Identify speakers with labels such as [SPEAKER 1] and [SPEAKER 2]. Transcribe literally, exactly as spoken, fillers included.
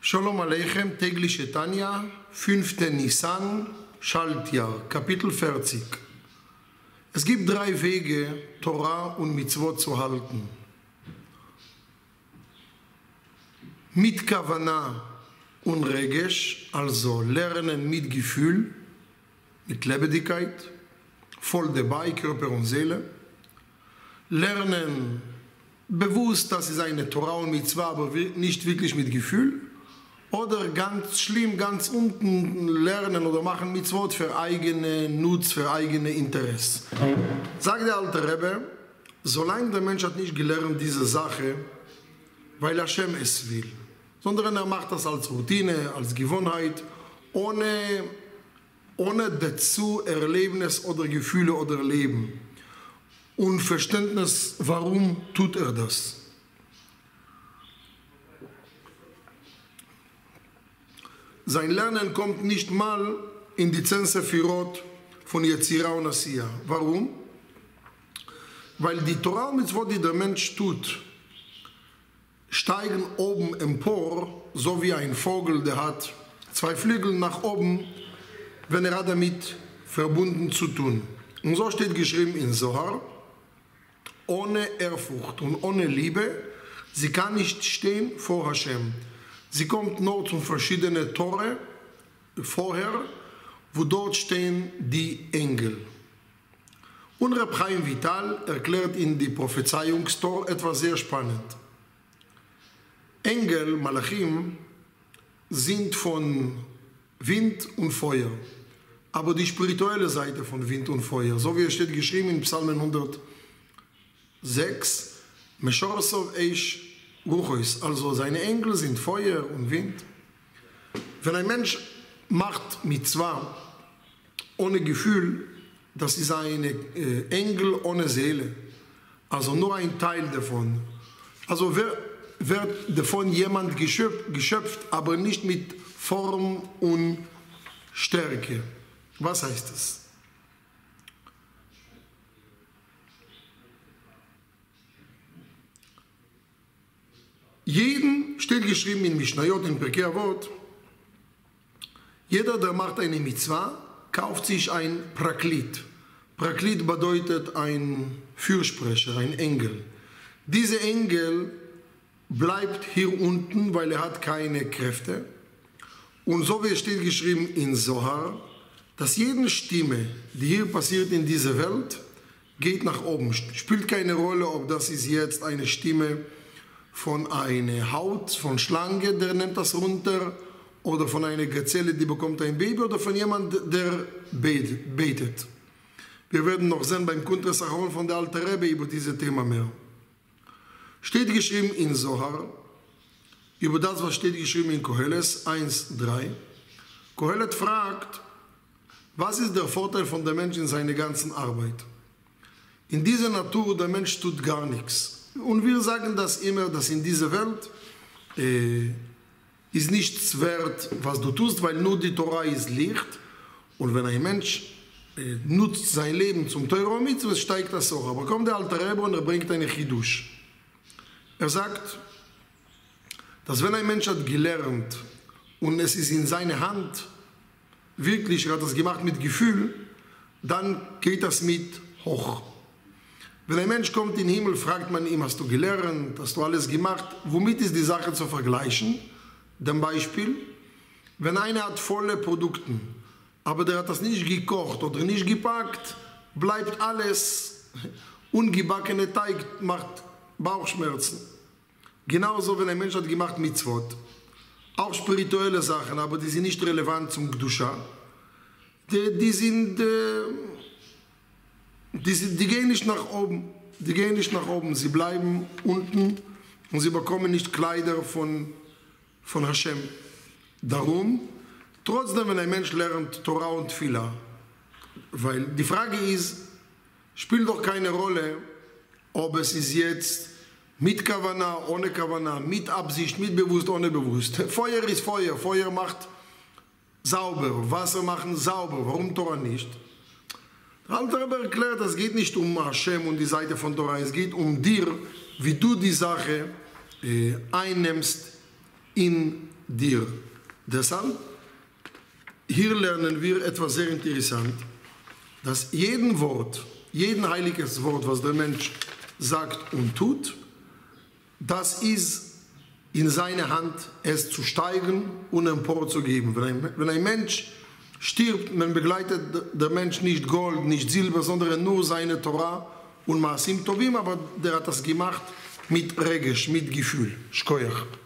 [SPEAKER 1] Shalom Aleichem, tägliche Tanja, fünfter Nisan, Schaltjahr, Kapitel vierzig. Es gibt drei Wege, Torah und Mitzvot zu halten. Mit Kavanah und Regesh, also lernen mit Gefühl, mit Lebendigkeit, voll dabei, Körper und Seele. Lernen bewusst, das ist eine Torah und Mitzvah, aber nicht wirklich mit Gefühl. Oder ganz schlimm, ganz unten lernen oder machen Mitzvot für eigene Nutz, für eigene Interesse. Sagt der alte Rebbe, solange der Mensch hat nicht gelernt diese Sache, weil Hashem es will, sondern er macht das als Routine, als Gewohnheit, ohne, ohne dazu Erlebnis oder Gefühle oder Leben. Und Verständnis, warum tut er das? Sein Lernen kommt nicht mal in die zehn Sefirot von Yetzira und Asiya. Warum? Weil die Torah und Mitzvot, die der Mensch tut, steigen oben empor, so wie ein Vogel, der hat zwei Flügel nach oben, wenn er hat damit verbunden zu tun. Und so steht geschrieben in Zohar, ohne Ehrfurcht und ohne Liebe, sie kann nicht stehen vor Hashem. Sie kommt nur zu verschiedenen Tore vorher, wo dort stehen die Engel. Und Reb Chaim Vital erklärt in die Prophezeiungstor etwas sehr spannend. Engel, Malachim, sind von Wind und Feuer, aber die spirituelle Seite von Wind und Feuer, so wie es steht geschrieben in Psalmen hundertsechs, Meshorsov Eish Ruchos, also seine Engel sind Feuer und Wind. Wenn ein Mensch macht Mitzvah ohne Gefühl, das ist ein äh, Engel ohne Seele, also nur ein Teil davon. Also wird, wird davon jemand geschöpft, geschöpft, aber nicht mit Form und Stärke. Was heißt das? Jeden, steht geschrieben in Mishnayot, in Pirkei Avot, jeder, der macht eine Mitzvah, kauft sich ein Praklit. Praklit bedeutet ein Fürsprecher, ein Engel. Dieser Engel bleibt hier unten, weil er hat keine Kräfte. Und so wie es steht geschrieben in Zohar, dass jede Stimme, die hier passiert in dieser Welt, geht nach oben. Spielt keine Rolle, ob das ist jetzt eine Stimme von einer Haut, von Schlange, der nimmt das runter, oder von einer Gazelle, die bekommt ein Baby, oder von jemandem, der betet. Wir werden noch sehen beim Kuntres Achron von der alten Rebbe über dieses Thema mehr. Steht geschrieben in Zohar, über das, was steht geschrieben in Koheles eins drei. Kohelet fragt, was ist der Vorteil von der Mensch in seiner ganzen Arbeit? In dieser Natur, der Mensch tut gar nichts. Und wir sagen das immer, dass in dieser Welt äh, ist nichts wert, was du tust, weil nur die Torah ist Licht. Und wenn ein Mensch äh, nutzt sein Leben zum Torah und Mitzvah, steigt das auch. Aber kommt der alte Rebbe und er bringt eine Chidush. Er sagt, dass wenn ein Mensch hat gelernt und es ist in seiner Hand, wirklich, er hat das gemacht mit Gefühl, dann geht das mit hoch. Wenn ein Mensch kommt in den Himmel, fragt man ihm, hast du gelernt, hast du alles gemacht? Womit ist die Sache zu vergleichen? Zum Beispiel, wenn einer hat volle Produkte, aber der hat das nicht gekocht oder nicht gepackt, bleibt alles, ungebackene Teig macht Bauchschmerzen. Genauso, wenn ein Mensch hat gemacht Mitzvot, auch spirituelle Sachen, aber die sind nicht relevant zum Gdusha, die, die sind... Äh, Die, die gehen nicht nach oben, die gehen nicht nach oben, sie bleiben unten und sie bekommen nicht Kleider von, von Hashem. Darum, trotzdem, wenn ein Mensch lernt Torah und Tfilah, weil die Frage ist, spielt doch keine Rolle, ob es ist jetzt mit Kavanah, ohne Kavanah, mit Absicht, mit bewusst, ohne bewusst. Feuer ist Feuer, Feuer macht sauber, Wasser machen sauber, warum Torah nicht? Der alte Rebbe erklärt, es geht nicht um Hashem und die Seite von Torah, es geht um dir, wie du die Sache äh, einnimmst in dir. Deshalb, hier lernen wir etwas sehr interessant, dass jeden Wort, jeden heiliges Wort, was der Mensch sagt und tut, das ist in seiner Hand, es zu steigen und emporzugeben. Wenn ein, wenn ein Mensch stirbt, dann begleitet der Mensch nicht Gold, nicht Silber, sondern nur seine Torah und Maasim Tovim, aber der hat das gemacht mit Regesh, mit Gefühl. Shkoyach.